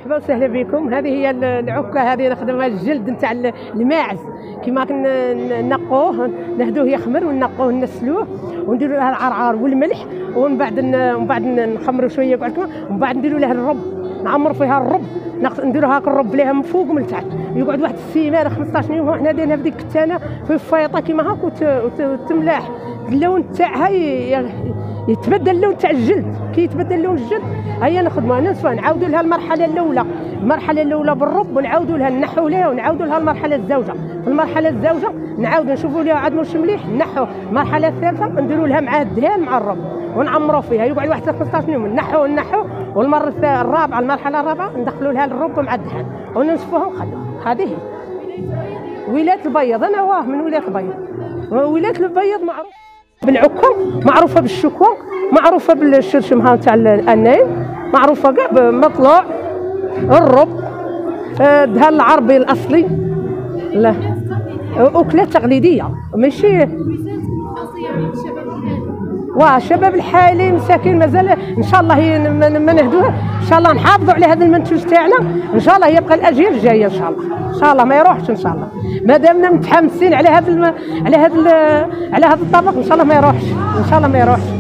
مرحبا وسهلا بكم. هذه هي العكه، هذه نخدمها الجلد نتاع الماعز كما نقوه نهدوه يخمر ونقوه نسلوه ونديروا له العرعار والملح ومن بعد نخمروا شويه ومن بعد نديروا له الرب، نعمر فيها الرب، نديروا هاك الرب ليها من فوق ومن تحت، يقعد واحد السيمانه 15 يوم وحنا دايرينها في ديك الكتانه في الفيطه كما هاك وتملاح اللون تاعها يتبدل اللون تاع الجلد. كي يتبدل لون الجلد هيا نخدموها ننسفوها، نعاودوا لها المرحله الاولى بالرب ونعاودوا لها نحوا لها ونعاودوا لها المرحله الزوجه. في المرحله الزوجه نعاودوا نشوفوا لها عاد واش مليح نحوا. المرحله الثالثه نديروا لها مع الدهان مع الرب ونعمروا فيها، يقعد واحد 15 يوم نحوا والمره الرابعه المرحله الرابعه ندخلوا لها الرب مع الدهان وننسفوها ونخلوها. هذه هي ولايه البيض. انا من ولايه البيض. ولايه البيض معروف بالعكا، معروفه بالشكوى، معروفه بالشرشم تاع النايم، معروفه كاع بمطلوع الرب دهان العربي الاصلي. لا اكلات تقليديه ماشي. الشباب الحالي مساكين مازال ان شاء الله ما نهدوه، ان شاء الله نحافظوا على هذا المنتوج تاعنا، ان شاء الله يبقى الاجيال الجايه ان شاء الله، ان شاء الله ما يروحش ان شاء الله، ما دامنا متحمسين على هذا الطبق ان شاء الله ما يروحش، ان شاء الله ما يروحش.